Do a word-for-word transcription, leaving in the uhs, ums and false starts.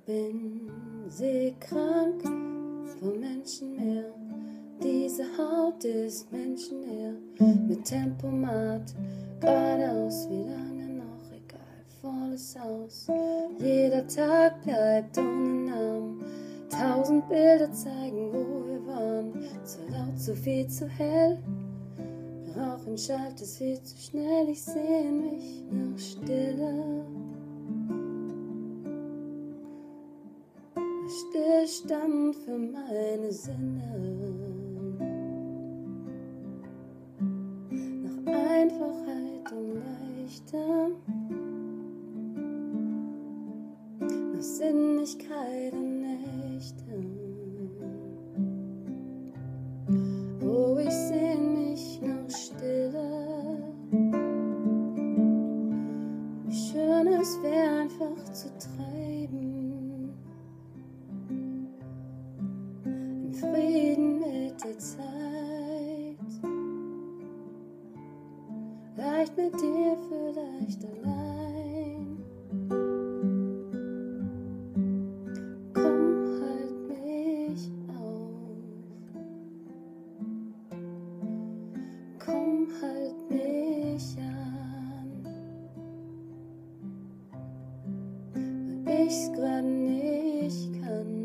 bin seekrank vom Menschenmeer. Diese Haut ist Menschenleer. Mit Tempomat, geradeaus, wie lange noch, egal, volles Haus. Jeder Tag bleibt ohne Namen. Tausend Bilder zeigen, wo wir waren. Zu laut, zu viel, zu hell. Rauchend, schallt, es viel zu schnell. Ich sehn mich nach Stille. Stillstand für meine Sinne. Nach Einfachheit und leichter. Nach Sinnlichkeit und Nächte. Oh, ich sehn mich nach Stille. Wie schön es wär, einfach zu treiben. Frieden mit der Zeit, leicht mit dir, vielleicht allein. Komm, halt mich auf, komm, halt mich an, weil ich's grad nicht kann.